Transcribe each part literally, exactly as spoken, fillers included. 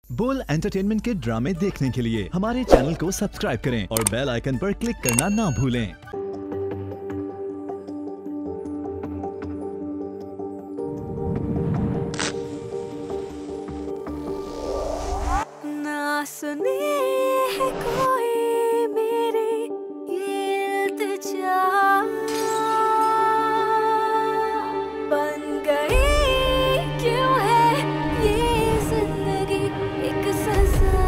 बोल एंटरटेनमेंट के ड्रामे देखने के लिए हमारे चैनल को सब्सक्राइब करें और बेल आइकन पर क्लिक करना ना भूलें। ना सुने है कोई मेरी ये इल्तिजा, बन गई क्यों है ये जिंदगी एक सजा।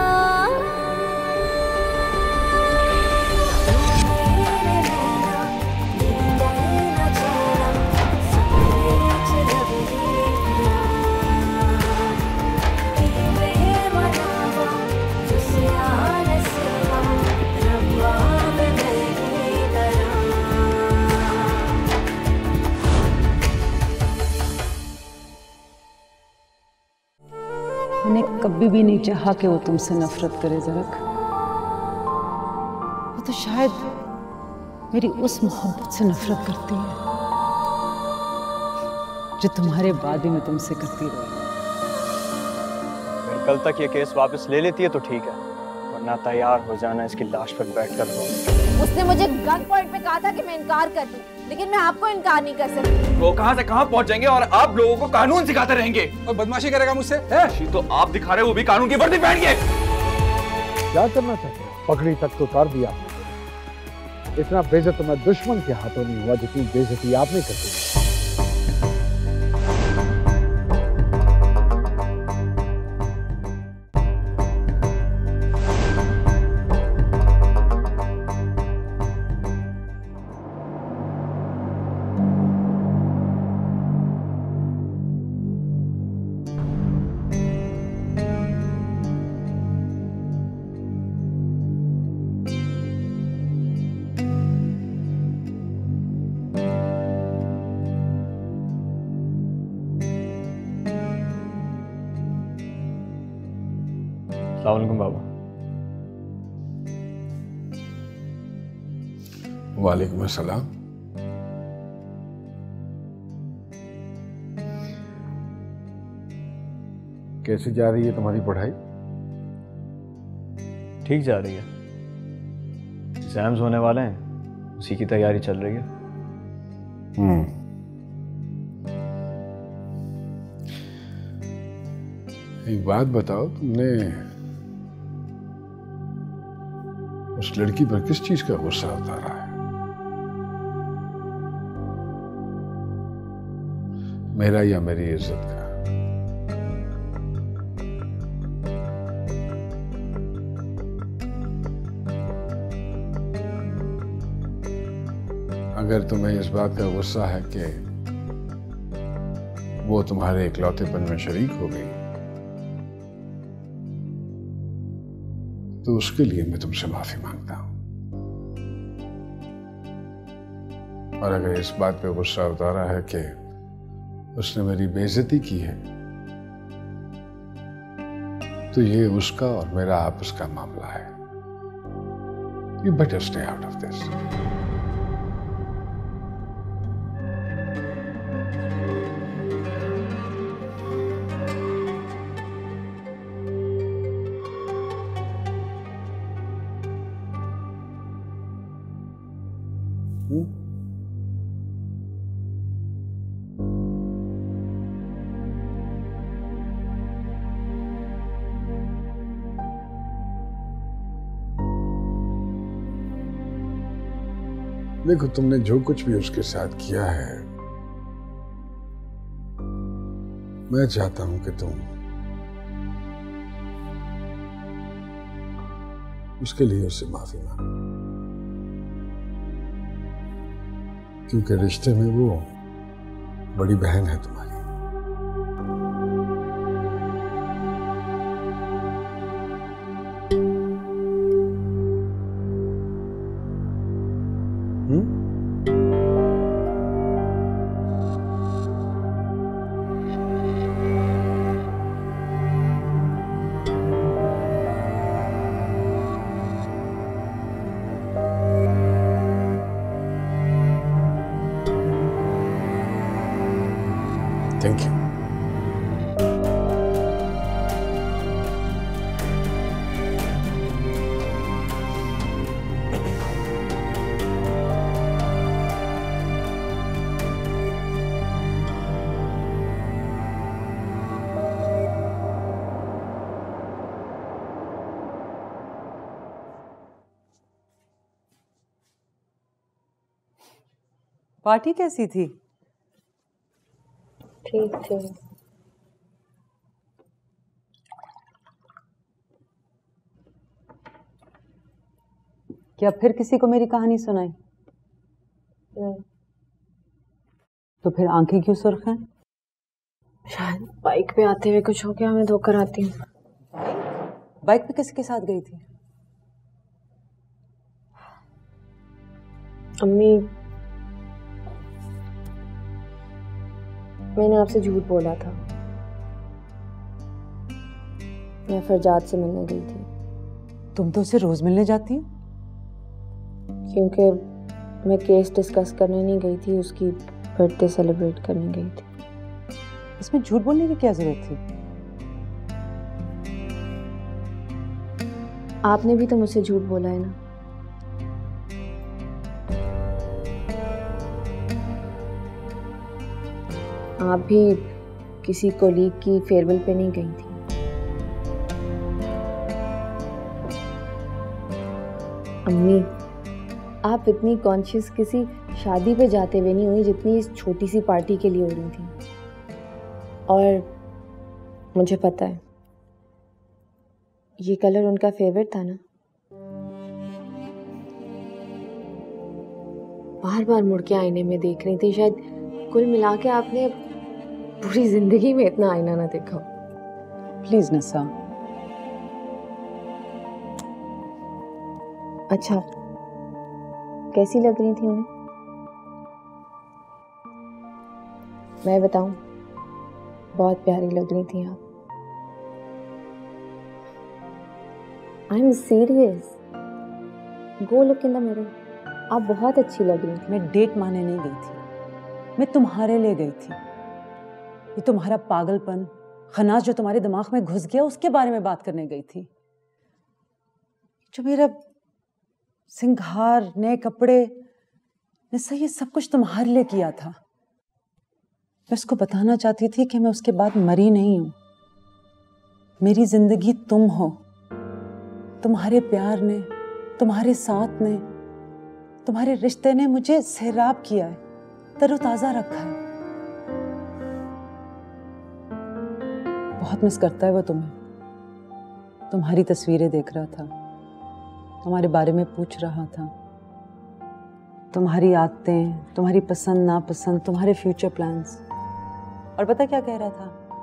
मेरे नैना नींदे न चैना सपने चलब दिया, इवे मनावा तुझसे आने सिवा रब्बा में नहीं डरा। मैंने कभी भी नहीं चाहा कि वो तुमसे नफरत करे ज़रक। वो तो शायद मेरी उस मोहब्बत से नफरत करती है जो तुम्हारे बाद भी मैं तुमसे करती रही। अगर कल तक ये केस वापस ले लेती है तो ठीक है, वरना तैयार हो जाना इसकी लाश पर बैठकर रो। उसने मुझे गन पॉइंट पे कहा था कि मैं इनकार कर दूं, लेकिन मैं आपको इनकार नहीं कर सकती। वो कहां से कहां पहुंच जाएंगे और आप लोगों को कानून सिखाते रहेंगे। और बदमाशी करेगा मुझसे है? तो आप दिखा रहे हो वो भी कानून की वर्दी पहन के। क्या करना चाहते हो? पगड़ी तक तो उतार दिया। इतना बेइज्जत मैं दुश्मन के हाथों नहीं हुआ जितनी बेइज्जती आपने कर दी। अस्सलाम वालेकुम बाबा। वालेकुम अस्सलाम। कैसे जा रही है तुम्हारी पढ़ाई? ठीक जा रही है, एग्जाम्स होने वाले हैं, उसी की तैयारी चल रही है। हम्म। एक बात बताओ, तुमने उस लड़की पर किस चीज का गुस्सा उतारा है? मेरा या मेरी इज्जत का? अगर तुम्हें इस बात का गुस्सा है कि वो तुम्हारे इकलौतेपन में शरीक हो गई, तो उसके लिए मैं तुमसे माफी मांगता हूं। और अगर इस बात पे गुस्सा उतारा है कि उसने मेरी बेइज्जती की है, तो ये उसका और मेरा आपस का मामला है। You better stay out of this. देखो, तुमने जो कुछ भी उसके साथ किया है, मैं चाहता हूं कि तुम उसके लिए उससे माफी मांगो, क्योंकि रिश्ते में वो बड़ी बहन है तुम्हारी। पार्टी कैसी थी? ठीक थी। क्या फिर किसी को मेरी कहानी सुनाई? नहीं। तो फिर आंखें क्यों सुर्ख हैं? शायद बाइक पे आते हुए कुछ हो गया, मैं धोकर आती हूँ। बाइक पे किसके साथ गई थी? अम्मी, मैंने आपसे झूठ बोला था। मैं फरजाद से मिलने गई थी। तुम तो उसे रोज मिलने जाती हो। क्योंकि मैं केस डिस्कस करने नहीं गई थी, उसकी बर्थडे सेलिब्रेट करने गई थी। इसमें झूठ बोलने की क्या जरूरत थी? आपने भी तो मुझसे झूठ बोला है ना। आप भी किसी कोलीग की फेयरवेल पे नहीं गई थी। अम्मी, आप इतनी कॉन्शियस किसी शादी पे जाते हुए नहीं हुई जितनी इस छोटी सी पार्टी के लिए हो रही थी। और मुझे पता है ये कलर उनका फेवरेट था ना। बार बार मुड़ के आईने में देख रही थी। शायद कुल मिला के आपने पूरी जिंदगी में इतना आईना ना देखा। प्लीज नसा। अच्छा, कैसी लग रही थी उन्हें? मैं बताऊं, बहुत प्यारी लग रही थी आप। I am serious. Go look in the mirror. आप बहुत अच्छी लग रही थी। मैं डेट माने नहीं गई थी, मैं तुम्हारे लिए गई थी। ये तुम्हारा पागलपन, खनास जो तुम्हारे दिमाग में घुस गया, उसके बारे में बात करने गई थी। जो मेरा सिंगार, नए कपड़े, निस्सा, ये सब कुछ तुम्हारे लिए किया था। मैं उसको बताना चाहती थी कि मैं उसके बाद मरी नहीं हूं। मेरी जिंदगी तुम हो। तुम्हारे प्यार ने, तुम्हारे साथ ने, तुम्हारे रिश्ते ने मुझे सैराब किया है, तरोताजा रखा है। बहुत मिस करता है वो तुम्हें। तुम्हारी तस्वीरें देख रहा था, तुम्हारे बारे में पूछ रहा था, तुम्हारी आदतें, तुम्हारी पसंद नापसंद, तुम्हारे फ्यूचर प्लान्स। और पता क्या कह रहा था?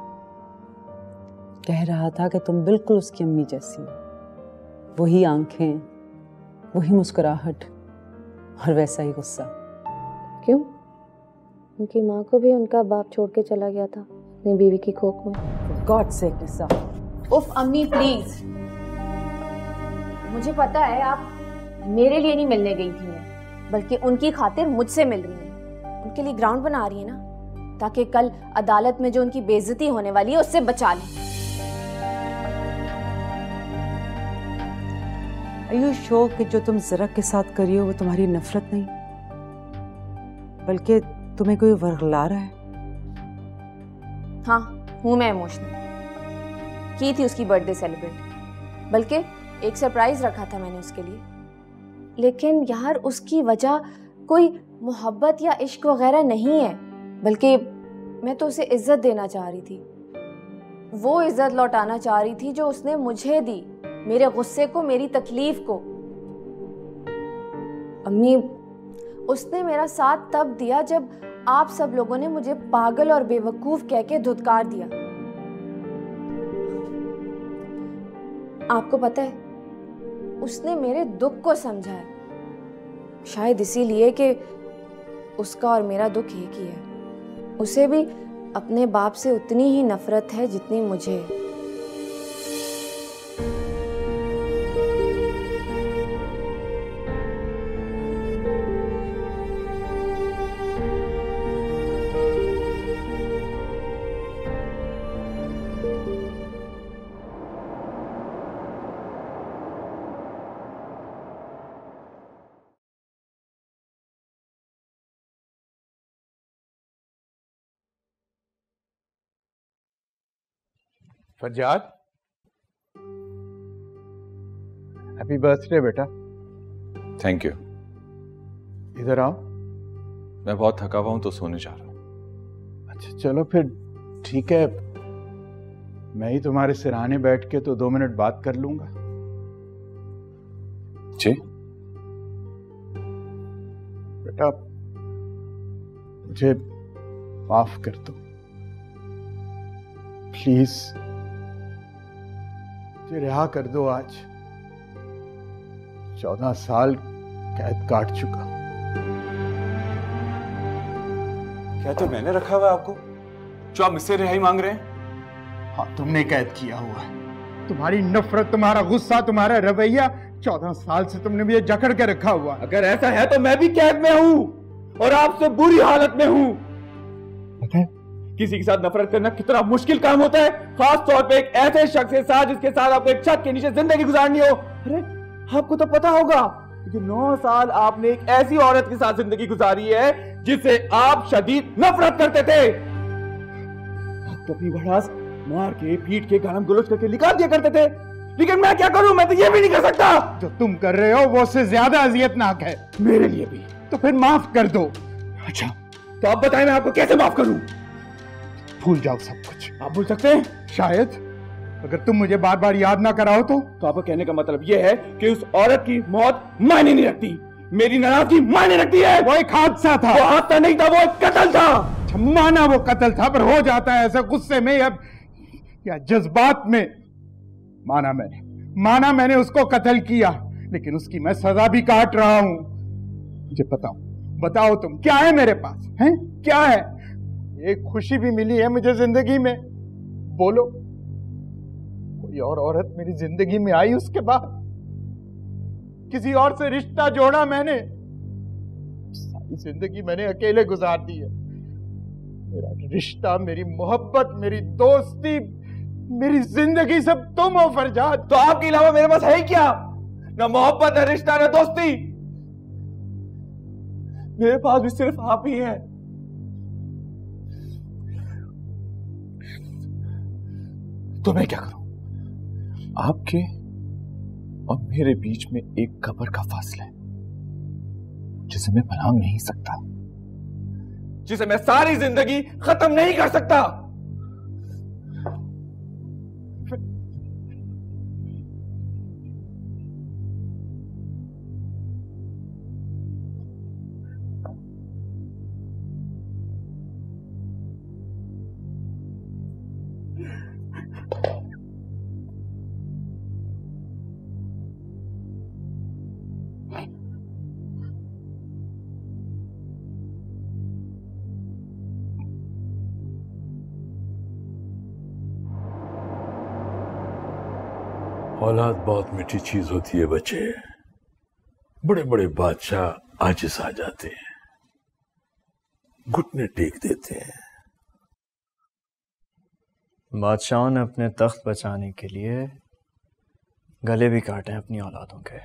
कह रहा था कि तुम बिल्कुल उसकी अम्मी जैसी हो। वही आंखें, वही मुस्कुराहट और वैसा ही गुस्सा। क्यों? उनकी माँ को भी उनका बाप छोड़ के चला गया था अपनी बीवी की कोख में। God sake Nisa. उफ अम्मी प्लीज। मुझे पता है आप मेरे लिए नहीं मिलने गई थी, मैं बल्कि उनकी खातिर मुझसे मिल रही हैं। उनके लिए ग्राउंड बना रही है ना, ताकि कल अदालत में जो उनकी बेइज्जती होने वाली है उससे बचा लें। Are you sure कि जो तुम ज़रक के साथ करी हो वो तुम्हारी नफरत नहीं, बल्कि तुम्हें कोई वर्गला रहा है? हाँ, हूँ मैं इमोशनल। की थी उसकी बर्थडे सेलिब्रेट, बल्कि एक सरप्राइज रखा था मैंने उसके लिए। लेकिन यार उसकी वजह कोई मोहब्बत या इश्क वगैरह नहीं है, बल्कि मैं तो उसे इज्जत देना चाह रही थी। वो इज्जत लौटाना चाह रही थी जो उसने मुझे दी, मेरे गुस्से को, मेरी तकलीफ को। अम्मी, उसने मेरा साथ तब दिया जब आप सब लोगों ने मुझे पागल और बेवकूफ कह के धुतकार दिया। आपको पता है, उसने मेरे दुख को समझा है। शायद इसीलिए कि उसका और मेरा दुख एक ही है। उसे भी अपने बाप से उतनी ही नफरत है जितनी मुझे। फरजाद, हैप्पी बर्थडे बेटा। Thank you. इधर आओ। मैं बहुत थका हुआ हूं तो सोने जा रहा हूं। अच्छा चलो फिर ठीक है, मैं ही तुम्हारे सिरहाने बैठ के तो दो मिनट बात कर लूंगा। जी बेटा मुझे माफ कर दो प्लीज, मुझे रिहा कर दो। आज चौदह साल कैद काट चुका। क्या तो मैंने रखा हुआ है आपको जो आप मुझसे रिहाई मांग रहे हैं? हाँ तुमने कैद किया हुआ है। तुम्हारी नफरत, तुम्हारा गुस्सा, तुम्हारा रवैया, चौदह साल से तुमने मुझे जकड़ के रखा हुआ। अगर ऐसा है तो मैं भी कैद में हूं और आपसे बुरी हालत में हूं। पता है किसी के साथ नफरत करना कितना मुश्किल काम होता है, खास तौर पे एक ऐसे शख्स के साथ जिसके साथ आपको एक छत के नीचे जिंदगी गुजारनी हो। अरे आपको तो पता होगा कि नौ साल आपने एक ऐसी औरत के साथ जिंदगी गुजारी है जिससे आप शदीद नफरत करते थे। आप तो अपनी भड़ास मार के, पीट के, गालम गलोच करके निकाल दिया करते थे, लेकिन मैं क्या करूं? मैं तो ये भी नहीं कर सकता। जो तुम कर रहे हो वो उससे ज्यादा अजियतनाक है मेरे लिए भी। तो फिर माफ कर दो। अच्छा तो आप बताएं मैं आपको कैसे माफ करूं? भूल जाओ सब कुछ। आप भूल सकते हैं? शायद, अगर तुम मुझे बार बार याद ना कराओ तो। तो आपको कहने का मतलब यह है कि उस औरत की मौत मायने नहीं रखती, मेरी नाराजगी मायने रखती है। वो एक हादसा था। वो हादसा नहीं था, वो एक कत्ल था। माना वो कत्ल था, पर हो जाता है ऐसा गुस्से में या, या जज्बात में। माना मैंने माना मैंने उसको कत्ल किया, लेकिन उसकी मैं सजा भी काट रहा हूं। मुझे बताओ बताओ तुम, क्या है मेरे पास? हैं क्या है? एक खुशी भी मिली है मुझे जिंदगी में? बोलो, कोई और औरत मेरी जिंदगी में आई उसके बाद? किसी और से रिश्ता जोड़ा मैंने? सारी जिंदगी मैंने अकेले गुजार दी है। मेरा रिश्ता, मेरी मोहब्बत, मेरी दोस्ती, मेरी जिंदगी सब तुम हो फरजाद। तो आपके अलावा मेरे पास है ही क्या? ना मोहब्बत, ना रिश्ता, ना दोस्ती। मेरे पास भी सिर्फ आप ही हैं। तो मैं क्या करूं? आपके और मेरे बीच में एक कब्र का फासला है जिसे मैं पलांग नहीं सकता, जिसे मैं सारी जिंदगी खत्म नहीं कर सकता। औलाद बहुत मीठी चीज होती है बच्चे। बड़े बड़े बादशाह आजिज आ जाते हैं, घुटने टेक देते हैं। बादशाहों ने अपने तख्त बचाने के लिए गले भी काटे हैं अपनी औलादों के।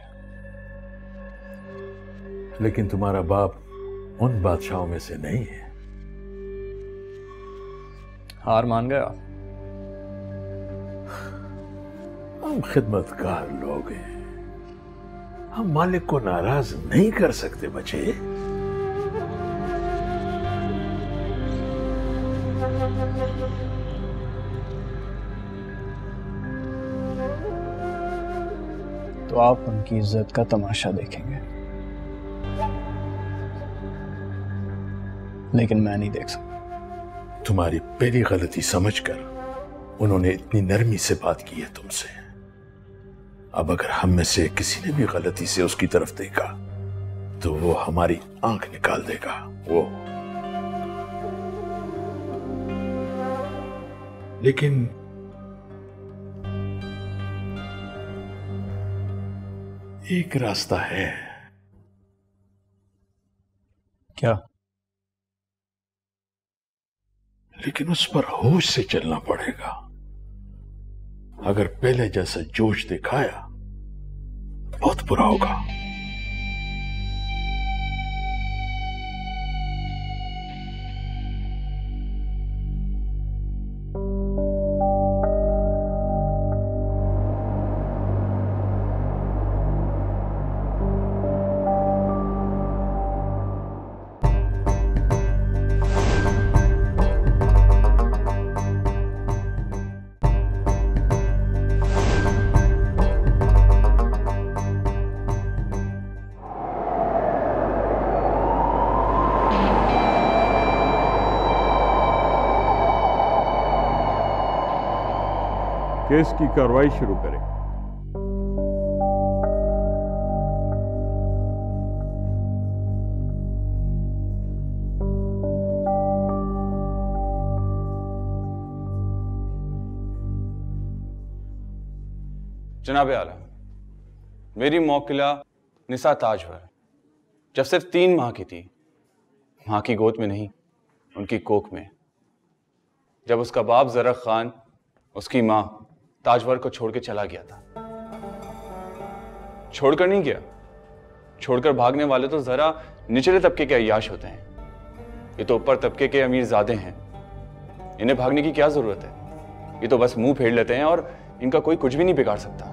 लेकिन तुम्हारा बाप उन बादशाहों में से नहीं है। हार मान गया। हम खिदमतगार लोग हैं, हम मालिक को नाराज नहीं कर सकते बच्चे। तो आप उनकी इज्जत का तमाशा देखेंगे, लेकिन मैं नहीं देख सकता। तुम्हारी पहली गलती समझकर उन्होंने इतनी नरमी से बात की है तुमसे। अब अगर हम में से किसी ने भी गलती से उसकी तरफ देखा तो वो हमारी आंख निकाल देगा। वो लेकिन एक रास्ता है। क्या? लेकिन उस पर होश से चलना पड़ेगा। अगर पहले जैसा जोश दिखाया बहुत बुरा होगा। केस की कार्रवाई शुरू करें। जनाब आला, मेरी मौकिला निसा ताजवर जब सिर्फ तीन माह की थी, मां की गोद में नहीं, उनकी कोख में, जब उसका बाप जरक खान उसकी मां ताजवर को छोड़ के चला गया था। छोड़कर नहीं गया, छोड़कर भागने वाले तो जरा निचले तबके के अय्याश होते हैं। ये तो ऊपर तबके के अमीरजादे हैं, इन्हें भागने की क्या जरूरत है? ये तो बस मुंह फेर लेते हैं और इनका कोई कुछ भी नहीं बिगाड़ सकता।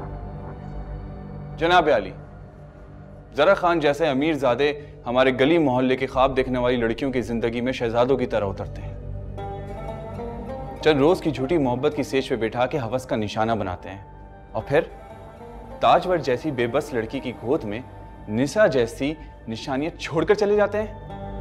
जनाब आली, जरा खान जैसे अमीरजादे हमारे गली मोहल्ले के ख्वाब देखने वाली लड़कियों की जिंदगी में शहजादों की तरह उतरते हैं। चंद रोज की झूठी मोहब्बत की सेज पे बैठा के हवस का निशाना बनाते हैं और फिर ताजवर जैसी बेबस लड़की की गोद में निसा जैसी निशानियां छोड़कर चले जाते हैं।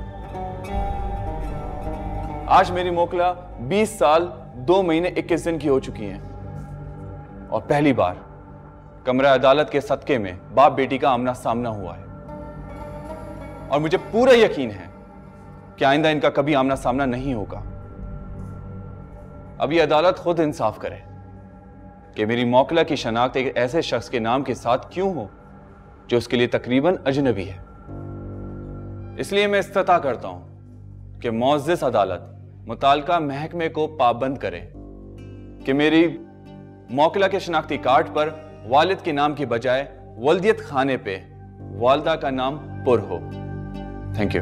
आज मेरी मोकला बीस साल दो महीने इक्कीस दिन की हो चुकी है और पहली बार कमरा अदालत के सदके में बाप बेटी का आमना सामना हुआ है और मुझे पूरा यकीन है कि आइंदा इनका कभी आमना सामना नहीं होगा। अब ये अदालत खुद इंसाफ करे कि मेरी मौकला की शनाख्त एक ऐसे शख्स के नाम के साथ क्यों हो जो उसके लिए तकरीबन अजनबी है। इसलिए मैं इस्तता करता हूं कि मुअज़्ज़िज़ अदालत मुताल्लिका महकमे को पाबंद करे कि मेरी मौकला के शनाख्ती कार्ड पर वालिद के नाम की बजाय वल्दियत खाने पे वालदा का नाम पुर हो। Thank you.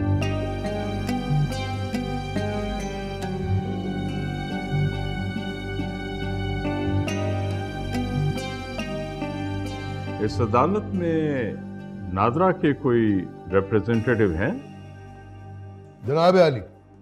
इस अदालत में नादरा के कोई रिप्रेजेंटेटिव हैं? जनाब आली,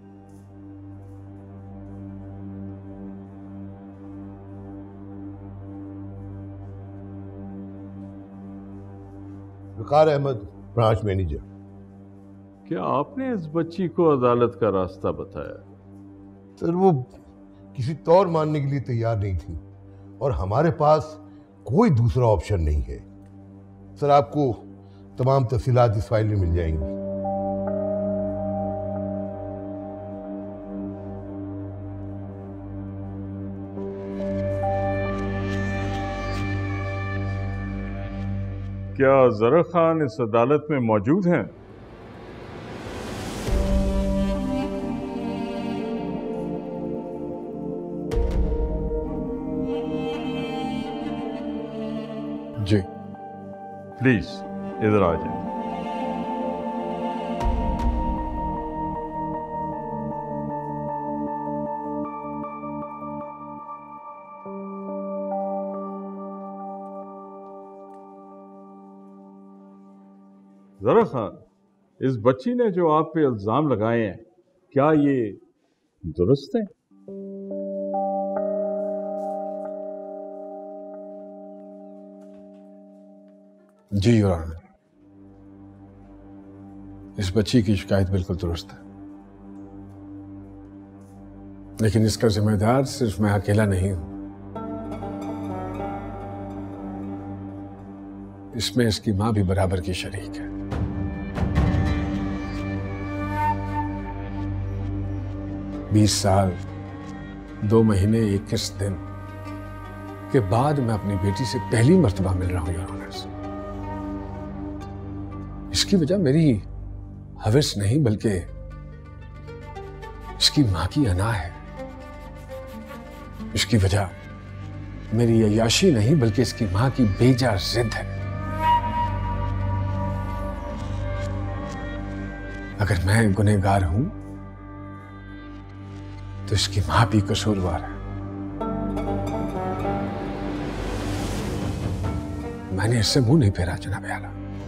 वकार अहमद, ब्रांच मैनेजर। क्या आपने इस बच्ची को अदालत का रास्ता बताया? सर, वो किसी तौर मानने के लिए तैयार नहीं थी और हमारे पास कोई दूसरा ऑप्शन नहीं है। सर, आपको तमाम तफसीलात इस फाइल में मिल जाएंगी। क्या जरा खान इस अदालत में मौजूद हैं? जी। प्लीज इधर आ जाए। जरा खान, इस बच्ची ने जो आप पे इल्जाम लगाए हैं, क्या ये दुरुस्त है? जी योर ऑनर, इस बच्ची की शिकायत बिल्कुल दुरुस्त है, लेकिन इसका जिम्मेदार सिर्फ मैं अकेला नहीं हूं। इसमें इसकी मां भी बराबर की शरीक है। बीस साल दो महीने इक्कीस दिन के बाद मैं अपनी बेटी से पहली मर्तबा मिल रहा हूं योर ऑनर्स। इसकी वजह मेरी हवस नहीं बल्कि इसकी मां की अना है। इसकी वजह मेरी अय्याशी नहीं बल्कि इसकी मां की बेजा जिद है। अगर मैं गुनहगार हूं तो इसकी मां भी कसूरवार है। मैंने इससे मुंह नहीं फेरा जनाब आला।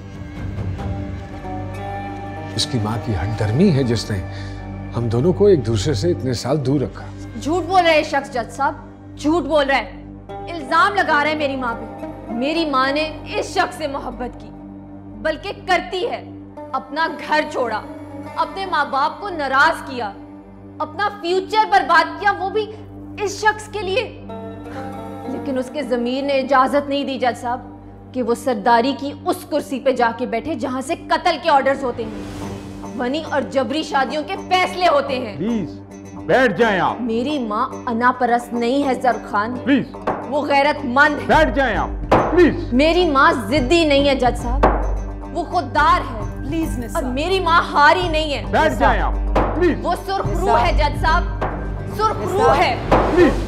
इसकी मां की हठधर्मी है जिसने हम दोनों को एक दूसरे से इतने साल दूर रखा। झूठ बोल रहे शख्स जज साहब, झूठ बोल रहे हैं, इल्जाम लगा रहे हैं मेरी माँ पे। मेरी माँ ने इस शख्स से मोहब्बत की, बल्कि करती है। अपना घर छोड़ा, अपने माँ बाप को नाराज किया, अपना फ्यूचर बर्बाद किया, वो भी इस शख्स के लिए। लेकिन उसके ज़मीर ने इजाज़त नहीं दी जज साहब कि वो सरदारी की उस कुर्सी पे जाके बैठे जहां से कत्ल के ऑर्डर्स होते हैं, वनी और जबरी शादियों के फैसले होते हैं। प्लीज बैठ जाएं आप। मेरी माँ अनापरस्त नहीं है जर खान, प्लीज। वो गैरतमंद है। बैठ जाएं आप प्लीज। मेरी माँ जिद्दी नहीं है जज साहब, वो खुददार है। प्लीज निसा। और मेरी माँ हारी नहीं है। बैठ जाएं आप प्लीज। वो सुर्खरू है जज साहब, सुर्खरू है। प्लीज।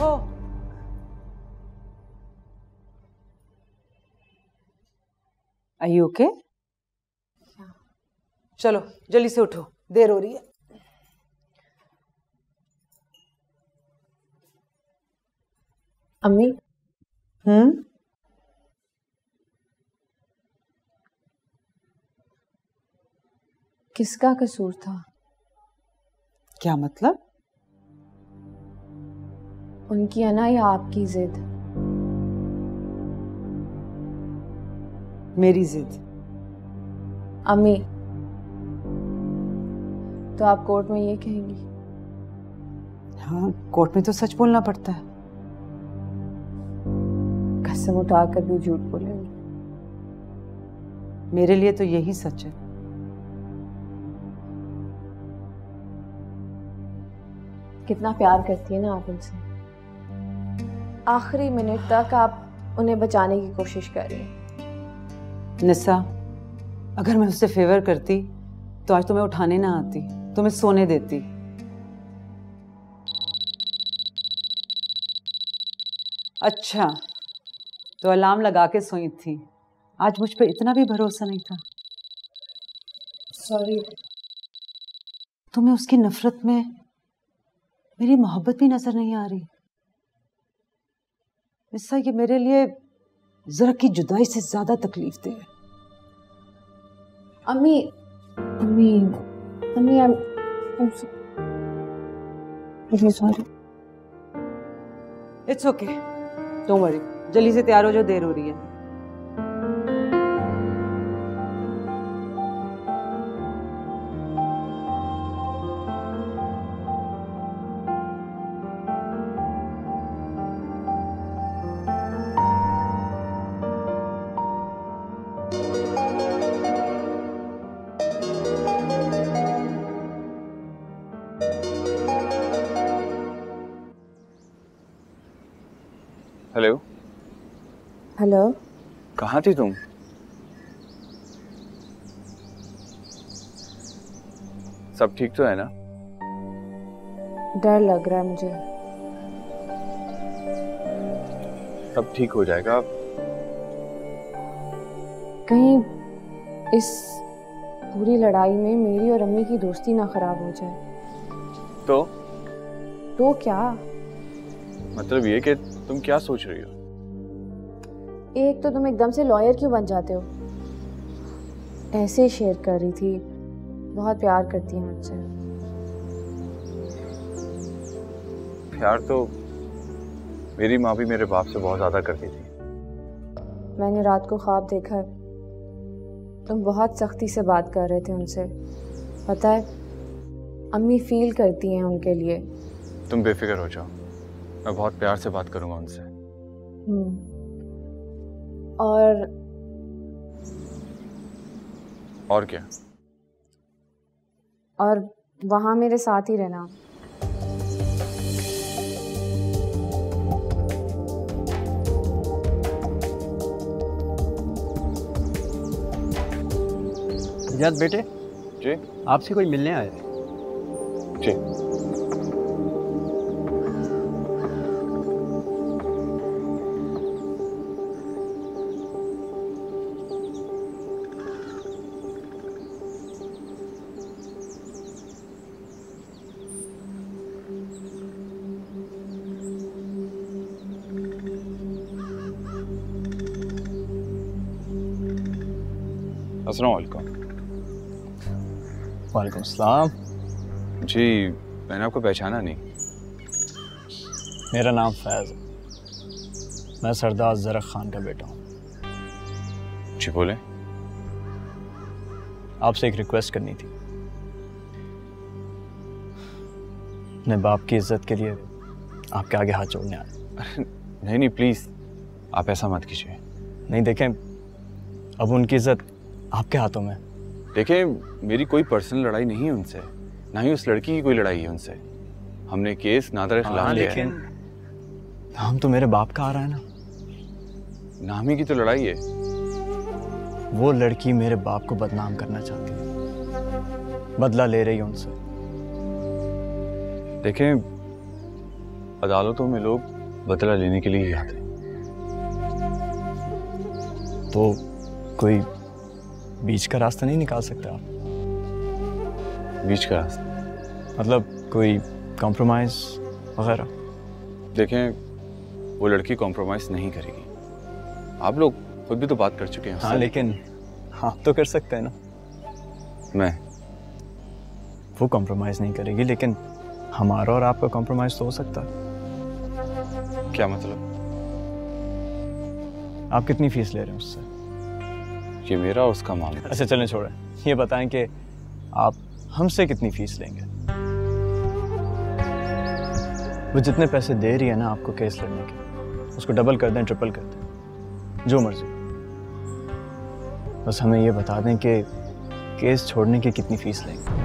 Are you okay? चलो जल्दी से उठो, देर हो रही है। अम्मी। हम्म किसका कसूर था? क्या मतलब? उनकी अना या आपकी जिद? मेरी जिद। अम्मी, तो आप कोर्ट में ये कहेंगी? हाँ, कोर्ट में तो सच बोलना पड़ता है। कसम उठाकर भी झूठ बोलेंगी? मेरे लिए तो यही सच है। कितना प्यार करती है ना आप उनसे। आखिरी मिनट तक आप उन्हें बचाने की कोशिश कर रही हैं। निसा, अगर मैं उससे फेवर करती तो आज तुम्हें उठाने ना आती, तुम्हें सोने देती। अच्छा, तो अलार्म लगा के सोई थी। आज मुझ पे इतना भी भरोसा नहीं था। सॉरी। तुम्हें उसकी नफरत में मेरी मोहब्बत भी नजर नहीं आ रही। निसा, ये मेरे लिए जरा की जुदाई से ज्यादा तकलीफ दे। अम्मी, अम्मी, अम्मी, I'm, I'm so, really sorry. It's okay. Don't worry. जल्दी से तैयार हो जाओ, देर हो रही है। हेलो। हेलो। कहाँ थी तुम? सब ठीक तो है ना? डर लग रहा है मुझे। सब ठीक हो जाएगा। कहीं इस पूरी लड़ाई में मेरी और अम्मी की दोस्ती ना खराब हो जाए। तो? तो क्या? मतलब ये कि तुम क्या सोच रही हो? एक तो तुम एकदम से लॉयर क्यों बन जाते हो? ऐसे शेयर कर रही थी, बहुत प्यार करती है मुझसे। प्यार तो मेरी माँ भी मेरे बाप से बहुत ज्यादा करती थी। मैंने रात को ख्वाब देखा, तुम बहुत सख्ती से बात कर रहे थे उनसे। पता है, अम्मी फील करती हैं उनके लिए। तुम बेफिक्र हो जाओ, मैं बहुत प्यार से बात करूंगा उनसे। हम्म। और और क्या? और वहां मेरे साथ ही रहना। इजाज़ बेटे। जी। आपसे कोई मिलने आया है। जी। अस्सलाम वालेकुम। वालेकुम सलाम। जी, मैंने आपको पहचाना नहीं। मेरा नाम फैज़ है, मैं सरदार ज़रक खान का बेटा हूँ। जी बोले। आपसे एक रिक्वेस्ट करनी थी। अपने बाप की इज्जत के लिए आपके आगे हाथ जोड़ने आए। नहीं नहीं प्लीज़, आप ऐसा मत कीजिए। नहीं देखें, अब उनकी इज्जत आपके हाथों में। देखें, मेरी कोई पर्सनल लड़ाई नहीं है उनसे, ना ही उस लड़की की कोई लड़ाई है उनसे। हमने केस नादर के खिलाफ लिया है। नाम तो मेरे बाप का आ रहा है ना। नाम ही की तो लड़ाई है। वो लड़की मेरे बाप को बदनाम करना चाहती है, बदला ले रही है उनसे। देखें, अदालतों में लोग बदला लेने के लिए ही आते हैं। तो कोई बीच का रास्ता नहीं निकाल सकते आप? बीच का रास्ता मतलब कोई कॉम्प्रोमाइज वगैरह? देखें, वो लड़की कॉम्प्रोमाइज नहीं करेगी। आप लोग खुद भी तो बात कर चुके हैं। हाँ, लेकिन आप तो कर सकते हैं ना। मैं वो कॉम्प्रोमाइज नहीं करेगी, लेकिन हमारा और आपका कॉम्प्रोमाइज तो हो सकता है। क्या मतलब? आप कितनी फीस ले रहे हैं उससे? ये मेरा उसका मामला। अच्छा चलें, छोड़ें। ये बताएं कि आप हमसे कितनी फीस लेंगे? वो जितने पैसे दे रही है ना आपको केस लड़ने के, उसको डबल कर दें, ट्रिपल कर दें, जो मर्जी। बस हमें ये बता दें कि केस छोड़ने की कितनी फीस लेंगे।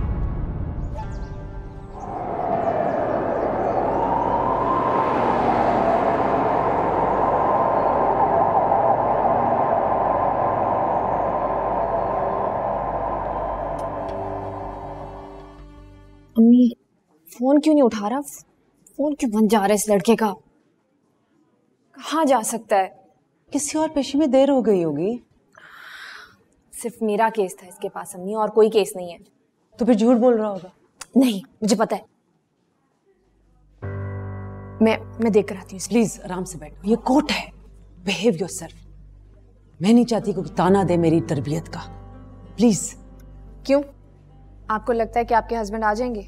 अम्मी, फोन क्यों नहीं उठा रहा? फोन क्यों बंद जा रहा है इस लड़के का? कहाँ जा सकता है? किसी और पेशी में देर हो गई होगी। सिर्फ मेरा केस था इसके पास अम्मी, और कोई केस नहीं है। तो फिर झूठ बोल रहा होगा। नहीं, मुझे पता है। मैं मैं देख कर आती हूँ। प्लीज आराम से बैठो, ये कोर्ट है। Behave yourself. मैं नहीं चाहती कोई ताना दे मेरी तरबियत का। प्लीज। क्यों? आपको लगता है कि आपके हस्बैंड आ जाएंगे?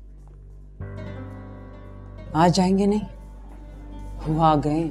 आ जाएंगे नहीं, वो आ गए।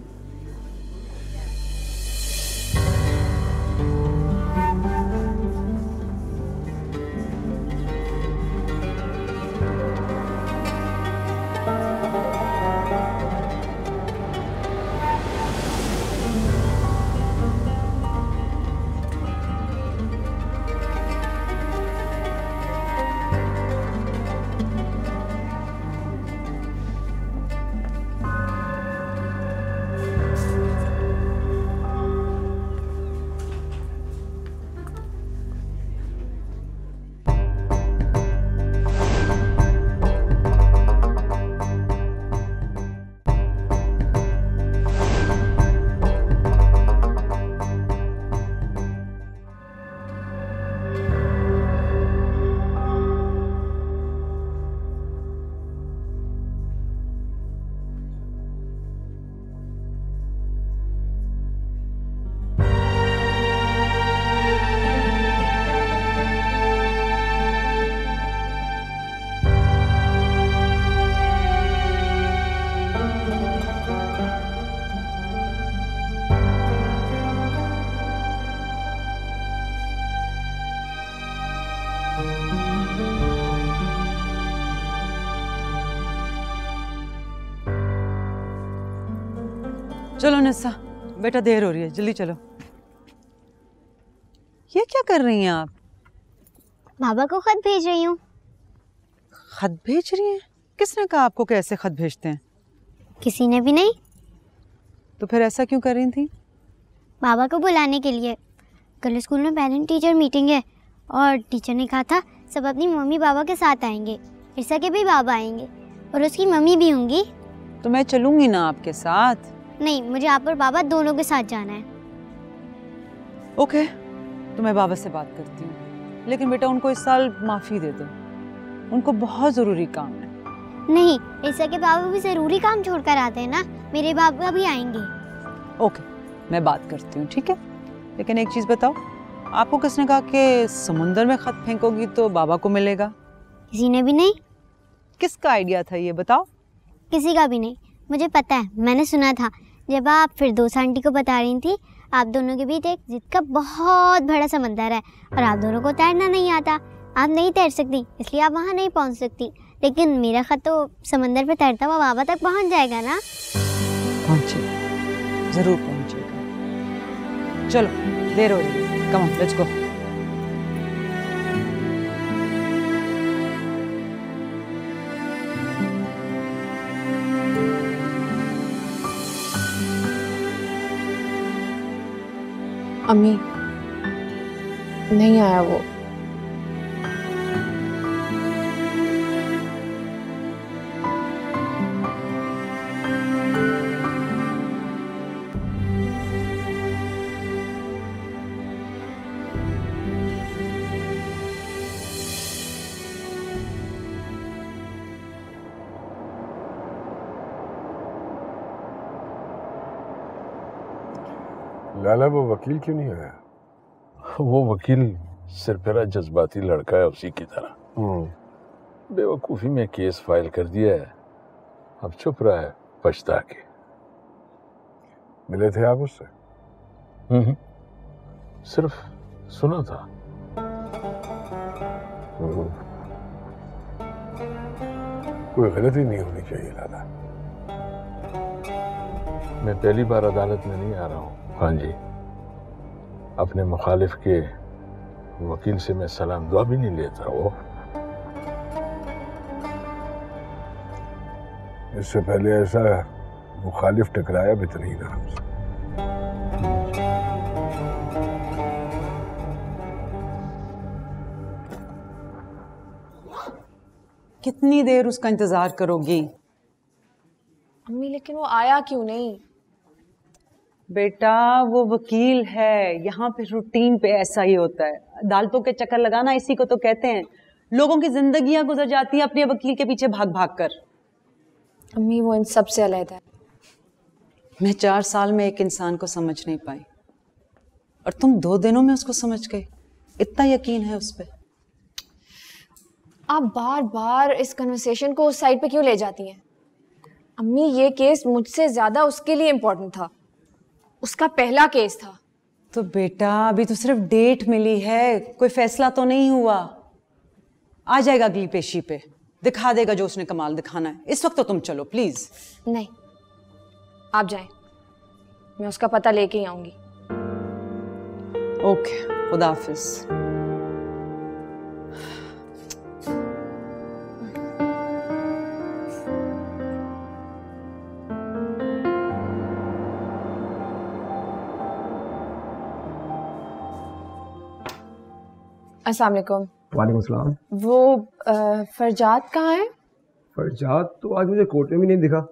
चलो निस्सा, बेटा देर हो रही है, जल्दी चलो। ये क्या कर रही हैं आप? बाबा को खत भेज रही हूँ। खत भेज रही हैं? किसने कहा आपको कैसे खत भेजते हैं? किसी ने भी नहीं। तो फिर ऐसा क्यों कर रही थी? बाबा को बुलाने के लिए। कल स्कूल में पेरेंट टीचर मीटिंग है और टीचर ने कहा था सब अपनी मम्मी बाबा के साथ आएंगे। ईर्षा के भी बाबा आएंगे और उसकी मम्मी भी होंगी। तो मैं चलूंगी ना आपके साथ। नहीं, मुझे आप और बाबा दोनों के साथ जाना है। ओके, तो मैं बाबा से बात करती हूँ, लेकिन बेटा उनको इस साल माफ़ी दे दो, उनको बहुत ज़रूरी काम है। नहीं, ईर्षा के बाबा भी ज़रूरी काम छोड़कर आते हैं ना, मेरे बाबा भी आएंगे। ओके, मैं बात करती हूँ, ठीक है। लेकिन एक चीज़ बताओ, आपको किसने कहा कि समुंदर में खत फेंकोगी तो बाबा को मिलेगा? किसी ने भी नहीं। किसका आइडिया था ये बताओ? किसी का भी नहीं, मुझे पता है, मैंने सुना था जब आप फिरदौस आंटी को बता रही थी आप दोनों के बीच एक जिद का बहुत बड़ा समंदर है और आप दोनों को तैरना नहीं आता। आप नहीं तैर सकती, इसलिए आप वहाँ नहीं पहुँच सकती। लेकिन मेरा खत तो समंदर पे तैरता हुआ बाबा तक पहुँच जाएगा ना। पहुँचे, जरूर पहुँचे। चलो देर हो रही है, कम ऑन लेट्स गो। अम्मी नहीं आया वो। लाला वो वकील क्यों नहीं आया? वो वकील सिरफिरा जज्बाती लड़का है उसी की तरह। बेवकूफ़ी में केस फाइल कर दिया है, अब चुप रहा है पछता के। मिले थे आप उससे? हम्म सिर्फ सुना था। कोई गलती नहीं होनी चाहिए लाला। मैं पहली बार अदालत में नहीं आ रहा हूँ हाँ जी, अपने मुखालिफ के वकील से मैं सलाम दुआ भी नहीं लेता। वो इससे पहले ऐसा मुखालिफ टकराया भी तो नहीं ना हमसे। कितनी देर उसका इंतजार करोगी? अम्मी लेकिन वो आया क्यों नहीं? बेटा वो वकील है, यहाँ पे रूटीन पे ऐसा ही होता है। अदालतों के चक्कर लगाना इसी को तो कहते हैं। लोगों की जिंदगियां गुजर जाती हैं अपने वकील के पीछे भाग भाग कर। अम्मी वो इन सब से अलग है। मैं चार साल में एक इंसान को समझ नहीं पाई और तुम दो दिनों में उसको समझ गए। इतना यकीन है उस पर? आप बार बार इस कन्वर्सेशन को उस साइड पे क्यों ले जाती हैं? अम्मी ये केस मुझसे ज्यादा उसके लिए इम्पोर्टेंट था, उसका पहला केस था। तो बेटा अभी तो सिर्फ डेट मिली है, कोई फैसला तो नहीं हुआ। आ जाएगा अगली पेशी पे, दिखा देगा जो उसने कमाल दिखाना है। इस वक्त तो तुम चलो प्लीज। नहीं आप जाएं, मैं उसका पता लेके ही आऊंगी। ओके खुदा हाफिज। अस्सलाम वालेकुम। वालेकुम सलाम। वो आ, फरजाद कहाँ है? फरजाद तो आज मुझे कोर्ट में भी नहीं दिखा।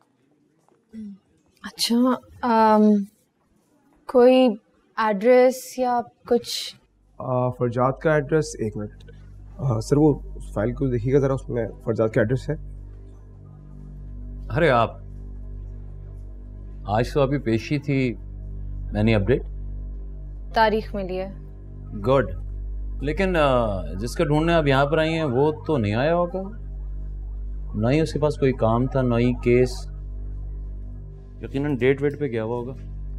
अच्छा आम, कोई एड्रेस या कुछ? आ, फरजाद का एड्रेस, एक मिनट आ, सर वो फाइल को देखिएगा ज़रा, उसमें फरजाद का एड्रेस है। अरे आप आज तो अभी पेशी थी, मैंने अपडेट तारीख मिली है। गुड, लेकिन जिसका ढूंढने आप यहाँ पर आई हैं वो तो नहीं आया होगा। ना ही उसके पास कोई काम था, ना ही केस। यकीनन डेट वेट पे गया हुआ होगा।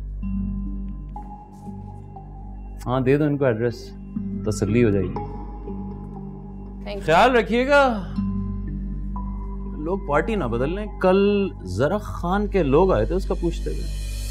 हाँ दे दो इनको एड्रेस, तसल्ली हो जाएगी। ख्याल रखिएगा लोग पार्टी ना बदल लें। कल जरा खान के लोग आए थे उसका पूछते हुए।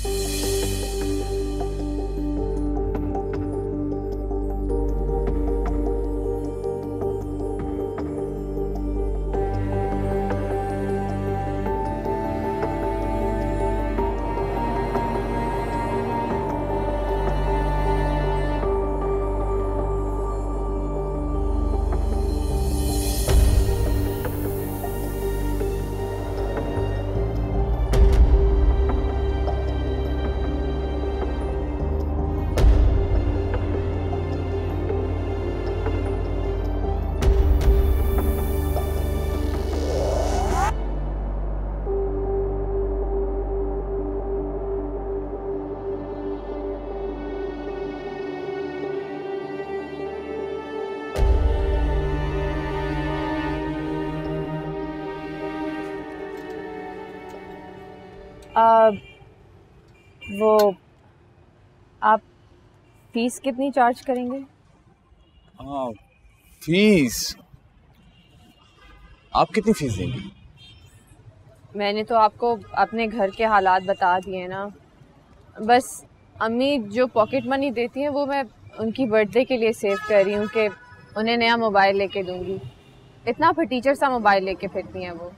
आ, वो आप फीस कितनी चार्ज करेंगे? हाँ फीस, आप कितनी फीस देंगे? मैंने तो आपको अपने घर के हालात बता दिए ना, बस अम्मी जो पॉकेट मनी देती हैं वो मैं उनकी बर्थडे के लिए सेव कर रही हूँ कि उन्हें नया मोबाइल लेके दूंगी। इतना फटीचर सा मोबाइल लेके फिरती हैं वो।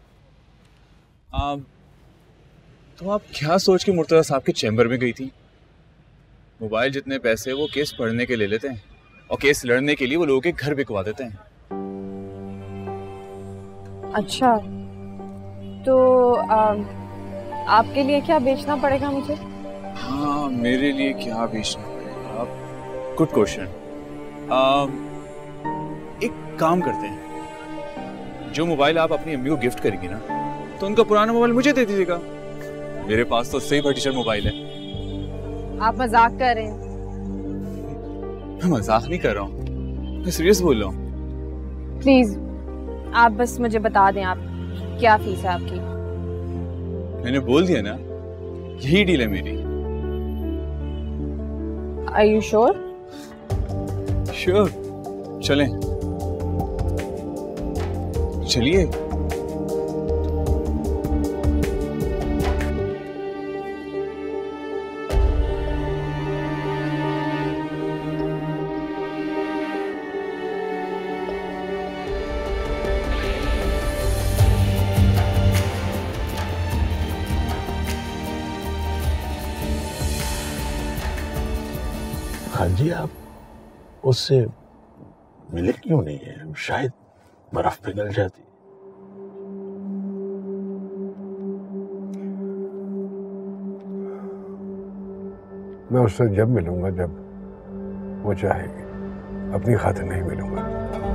आ, तो आप क्या सोच के मुर्तज़ा साहब के चैम्बर में गई थी? मोबाइल जितने पैसे वो केस पढ़ने के ले लेते हैं और केस लड़ने के लिए वो लोगों के घर बिकवा देते हैं। अच्छा, तो आ, आपके लिए क्या बेचना पड़ेगा मुझे? हाँ, मेरे लिए क्या बेचना पड़ेगा? Good question. एक काम करते हैं, जो मोबाइल आप अपनी अम्मी को गिफ्ट करेंगी ना, तो उनका पुराना मोबाइल मुझे दे दीजिएगा। मेरे पास तो सही फटीचर मोबाइल है। आप मजाक कर रहे हैं? मैं मजाक नहीं कर रहा हूँ, मैं सीरियस बोल रहा हूँ। प्लीज आप बस मुझे बता दें आप क्या फीस है आपकी। मैंने बोल दिया ना, यही डील है मेरी। Are you sure? Sure, चलें। चलिए। हाँ जी, आप उससे मिले क्यों नहीं है? शायद बर्फ पिघल जाती। मैं उससे जब मिलूंगा जब वो चाहेगी, अपनी खातिर नहीं मिलूंगा।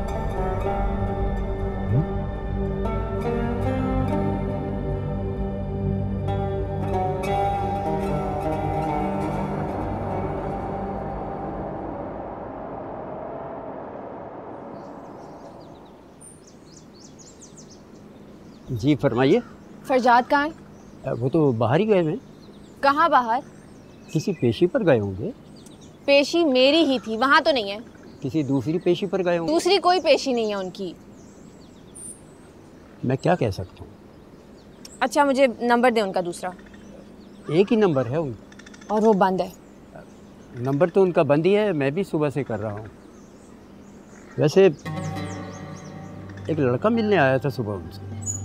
जी फरमाइए। फरजाद कहाँ है? वो तो बाहर ही गए हैं। कहाँ बाहर? किसी पेशी पर गए होंगे। पेशी मेरी ही थी, वहाँ तो नहीं है। किसी दूसरी पेशी पर गए होंगे। दूसरी कोई पेशी नहीं है उनकी। मैं क्या कह सकता हूँ? अच्छा, मुझे नंबर दे उनका दूसरा। एक ही नंबर है उनका और वो बंद है। नंबर तो उनका बंद ही है, मैं भी सुबह से कर रहा हूँ। वैसे एक लड़का मिलने आया था सुबह उनसे।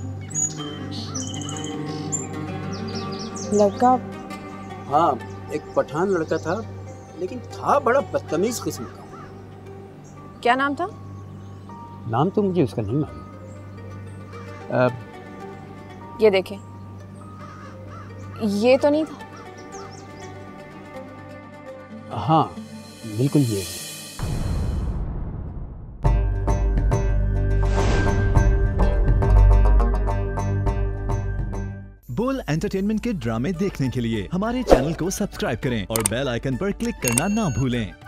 लड़का? हाँ, एक पठान लड़का था, लेकिन था बड़ा बदतमीज किस्म का। क्या नाम था? नाम तो मुझे उसका नहीं मालूम। ये देखें, ये तो नहीं था। हाँ, बिल्कुल ये है। बोल एंटरटेनमेंट के ड्रामे देखने के लिए हमारे चैनल को सब्सक्राइब करें और बेल आइकन पर क्लिक करना ना भूलें।